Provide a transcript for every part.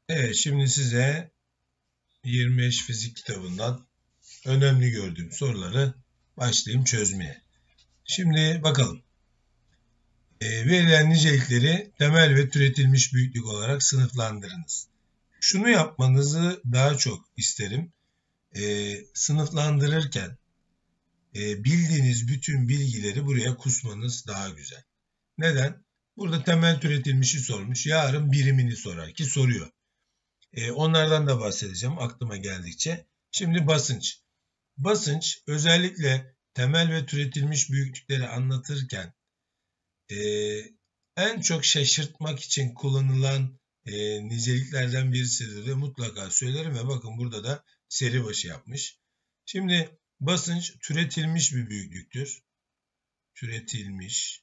Evet, şimdi size 25 fizik kitabından önemli gördüğüm soruları başlayayım çözmeye. Şimdi bakalım. Verilen nicelikleri temel ve türetilmiş büyüklük olarak sınıflandırınız. Şunu yapmanızı daha çok isterim. Sınıflandırırken bildiğiniz bütün bilgileri buraya kusmanız daha güzel. Neden? Burada temel türetilmişi sormuş. Yarın birimini sorar ki soruyor. Onlardan da bahsedeceğim aklıma geldikçe. Şimdi basınç. Basınç özellikle temel ve türetilmiş büyüklükleri anlatırken e, en çok şaşırtmak için kullanılan niceliklerden birisidir ve mutlaka söylerim ve bakın burada da seri başı yapmış. Şimdi basınç türetilmiş bir büyüklüktür. Türetilmiş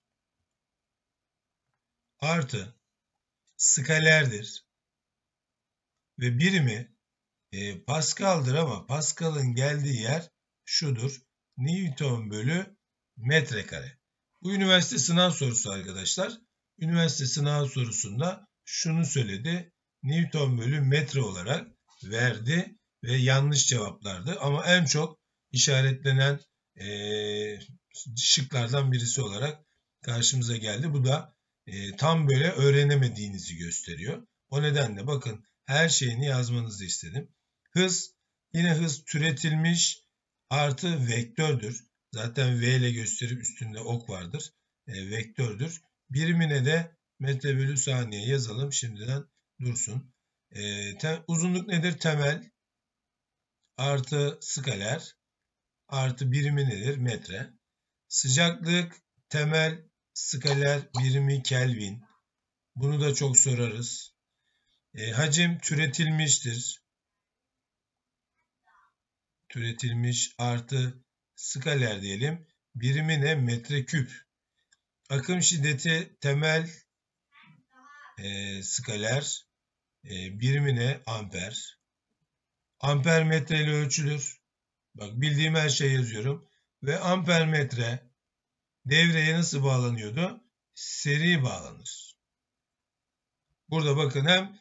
artı skalerdir ve birimi Pascal'dır ama Pascal'ın geldiği yer şudur. Newton bölü metrekare. Bu üniversite sınav sorusu arkadaşlar. Üniversite sınav sorusunda şunu söyledi. Newton bölü metre olarak verdi ve yanlış cevaplardı. Ama en çok işaretlenen şıklardan birisi olarak karşımıza geldi. Bu da tam böyle öğrenemediğinizi gösteriyor. O nedenle bakın her şeyini yazmanızı istedim. Hız, yine hız türetilmiş artı vektördür. Zaten V ile gösterip üstünde ok vardır. Vektördür. Birimine de metre bölü saniye yazalım. Şimdiden dursun. Uzunluk nedir? Temel artı skaler artı birimi nedir? Metre. Sıcaklık temel skaler birimi Kelvin. Bunu da çok sorarız. Hacim türetilmiştir. Türetilmiş artı skaler diyelim. Birimi ne? Metreküp. Akım şiddeti temel skaler. Birimi ne? Amper. Amper metre ile ölçülür. Bak bildiğim her şeyi yazıyorum. Ve amper metre devreye nasıl bağlanıyordu? Seri bağlanır. Burada bakın hem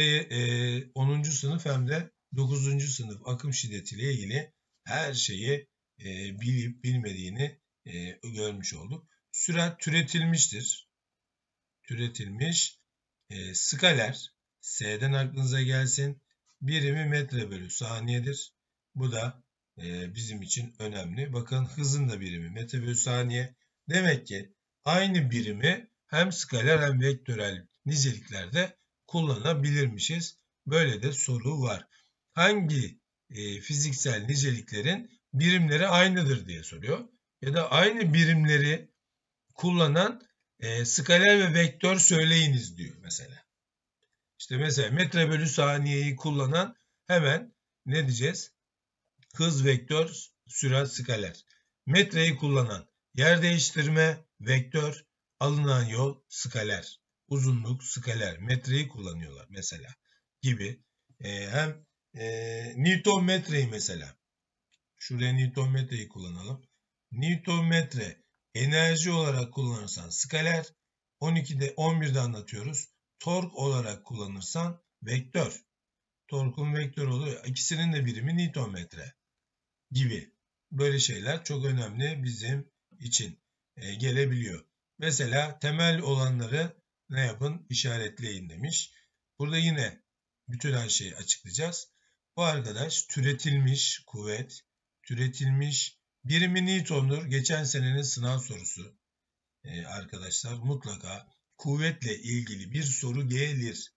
10. sınıf hem de 9. sınıf akım şiddetiyle ilgili her şeyi bilip bilmediğini görmüş olduk. Sürat türetilmiştir. Türetilmiş. Skaler, S'den aklınıza gelsin. Birimi metre bölü saniyedir. Bu da bizim için önemli. Bakın hızın da birimi metre bölü saniye. Demek ki aynı birimi hem skaler hem vektörel niceliklerde kullanabilirmişiz. Böyle de soru var. Hangi fiziksel niceliklerin birimleri aynıdır diye soruyor. Ya da aynı birimleri kullanan skaler ve vektör söyleyiniz diyor mesela. İşte mesela metre bölü saniyeyi kullanan hemen ne diyeceğiz? Hız vektör, sürat skaler. Metreyi kullanan yer değiştirme vektör, alınan yol skaler. Uzunluk skaler. Metreyi kullanıyorlar mesela gibi. Hem Newton metreyi mesela. Şuraya Newton metreyi kullanalım. Newton metre enerji olarak kullanırsan skaler, 12'de 11'de anlatıyoruz. Tork olarak kullanırsan vektör. Torkun vektör oluyor. İkisinin de birimi Newton metre gibi. Böyle şeyler çok önemli bizim için gelebiliyor. Mesela temel olanları ne yapın? İşaretleyin demiş. Burada yine bütün her şeyi açıklayacağız. Bu arkadaş türetilmiş kuvvet, türetilmiş birimi Newton'dur. Geçen senenin sınav sorusu arkadaşlar mutlaka kuvvetle ilgili bir soru gelir.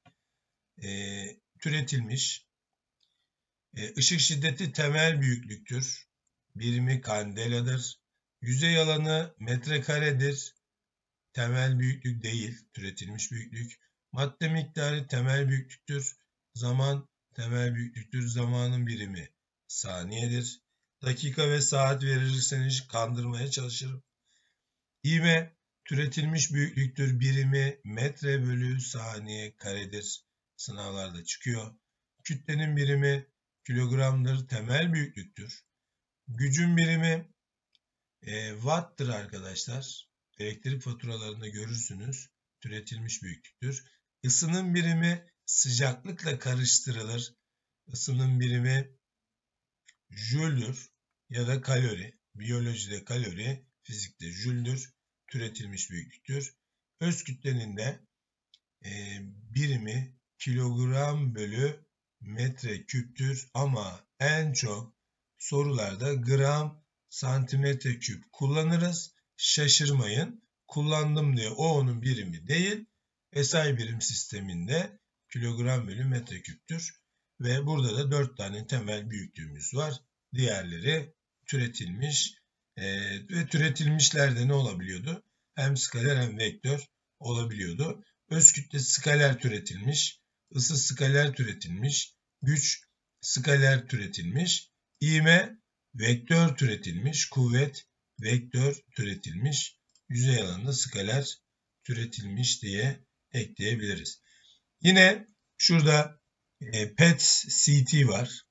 Türetilmiş. Işık şiddeti temel büyüklüktür. Birimi kandeladır. Yüzey alanı metrekaredir. Temel büyüklük değil, türetilmiş büyüklük. Madde miktarı temel büyüklüktür. Zaman temel büyüklüktür. Zamanın birimi saniyedir. Dakika ve saat verirseniz kandırmaya çalışırım. İvme türetilmiş büyüklüktür. Birimi metre bölü saniye karedir. Sınavlarda çıkıyor. Kütlenin birimi kilogramdır. Temel büyüklüktür. Gücün birimi watt'tır arkadaşlar. Elektrik faturalarında görürsünüz. Türetilmiş büyüklüktür. Isının birimi sıcaklıkla karıştırılır. Isının birimi jüldür ya da kalori. Biyolojide kalori, fizikte jüldür. Türetilmiş büyüklüktür. Öz kütlenin de birimi kilogram bölü metre küptür ama en çok sorularda gram santimetre küp kullanırız. Şaşırmayın. Kullandım diye o onun birimi değil. SI birim sisteminde kilogram bölü metre küptür. Ve burada da 4 tane temel büyüklüğümüz var. Diğerleri türetilmiş ve türetilmişlerde ne olabiliyordu? Hem skaler hem vektör olabiliyordu. Öz kütle skaler türetilmiş, ısı skaler türetilmiş, güç skaler türetilmiş, ivme vektör türetilmiş, kuvvet vektör türetilmiş, yüzey alanında skaler türetilmiş diye ekleyebiliriz. Yine şurada PET-CT var.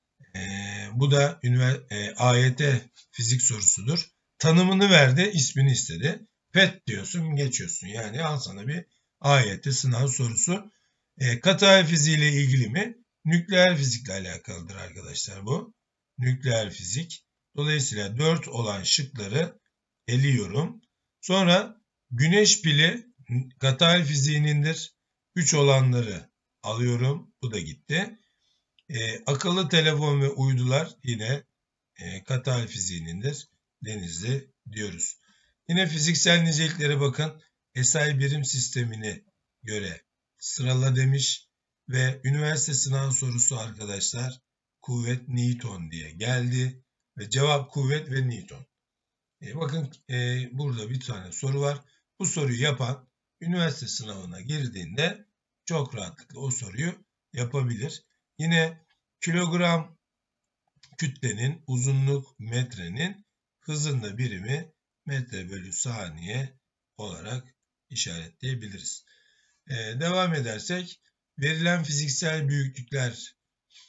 Bu da AYT fizik sorusudur. Tanımını verdi, ismini istedi. PET diyorsun, geçiyorsun. Yani al sana bir AYT sınav sorusu. Katı fiziği ile ilgili mi? Nükleer fizikle alakalıdır arkadaşlar bu. Nükleer fizik. Dolayısıyla 4 olan şıkları eliyorum. Sonra güneş pili katı fiziğinindir. 3 olanları alıyorum. Bu da gitti. Akıllı telefon ve uydular yine katı fiziğinindir. Denizli diyoruz. Yine fiziksel niceliklere bakın. SI birim sistemine göre sırala demiş ve üniversite sınav sorusu arkadaşlar kuvvet Newton diye geldi ve cevap kuvvet ve Newton. Bakın burada bir tane soru var. Bu soruyu yapan üniversite sınavına girdiğinde çok rahatlıkla o soruyu yapabilir. Yine kilogram kütlenin uzunluk metrenin hızında birimi metre bölü saniye olarak işaretleyebiliriz. Devam edersek verilen fiziksel büyüklükler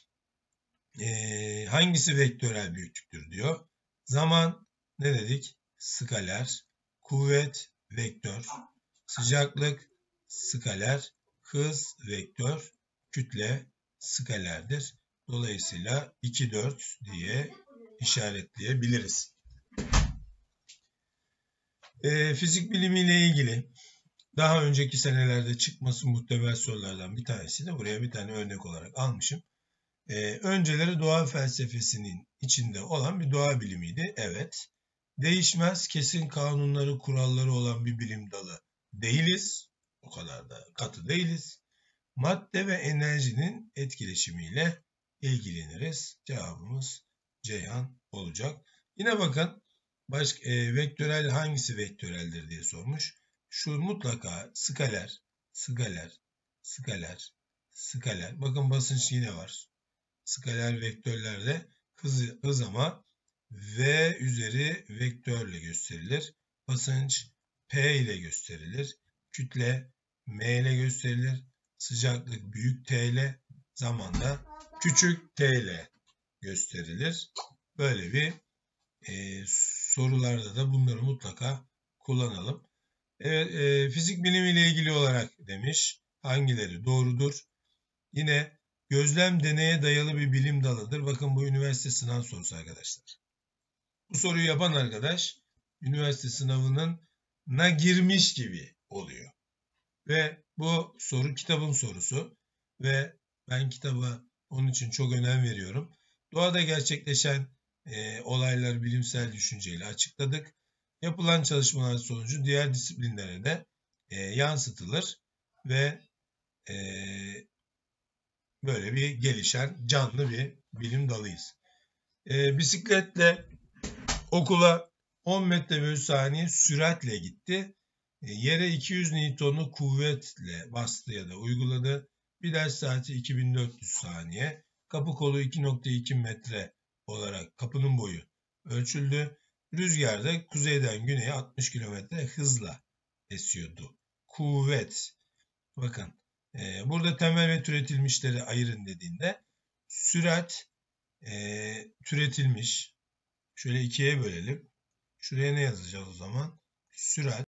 hangisi vektörel büyüklüktür diyor. Zaman ne dedik? Skaler, kuvvet vektör, sıcaklık skaler, hız vektör, kütle skalerdir. Dolayısıyla 2, 4 diye işaretleyebiliriz. Fizik bilimiyle ilgili daha önceki senelerde çıkması muhtemel sorulardan bir tanesi de buraya bir tane örnek olarak almışım. Önceleri doğa felsefesinin içinde olan bir doğa bilimiydi. Evet. Değişmez, kesin kanunları, kuralları olan bir bilim dalı değiliz. O kadar da katı değiliz. Madde ve enerjinin etkileşimiyle ilgileniriz. Cevabımız Ceyhan olacak. Yine bakın vektörel hangisi vektöreldir diye sormuş. Şu mutlaka skaler, skaler, skaler, skaler. Bakın basınç yine var. Skaler vektörlerde hız ama V üzeri vektörle gösterilir. Basınç P ile gösterilir. Kütle M ile gösterilir. Sıcaklık büyük T ile, zamanda küçük T ile gösterilir. Böyle bir sorularda da bunları mutlaka kullanalım. Evet, fizik bilimiyle ilgili olarak demiş. Hangileri doğrudur? Yine gözlem deneye dayalı bir bilim dalıdır. Bakın bu üniversite sınav sorusu arkadaşlar. Bu soruyu yapan arkadaş üniversite sınavına girmiş gibi oluyor. Ve bu soru kitabın sorusu ve ben kitaba onun için çok önem veriyorum. Doğada gerçekleşen olayları bilimsel düşünceyle açıkladık. Yapılan çalışmalar sonucu diğer disiplinlere de yansıtılır ve böyle bir gelişen canlı bir bilim dalıyız. Bisikletle okula 10 metre bölü saniye süratle gitti. Yere 200 Newton'u kuvvetle bastı ya da uyguladı. Bir ders saati 2400 saniye. Kapı kolu 2.2 metre olarak kapının boyu ölçüldü. Rüzgarda kuzeyden güneye 60 kilometre hızla esiyordu. Kuvvet. Bakın burada temel ve türetilmişleri ayırın dediğinde sürat türetilmiş. Şöyle ikiye bölelim. Şuraya ne yazacağız o zaman? Sürat